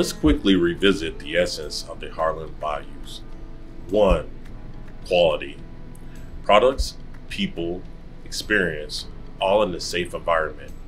Let's quickly revisit the essence of the Heartland values. 1. Quality. Products, people, experience, all in a safe environment.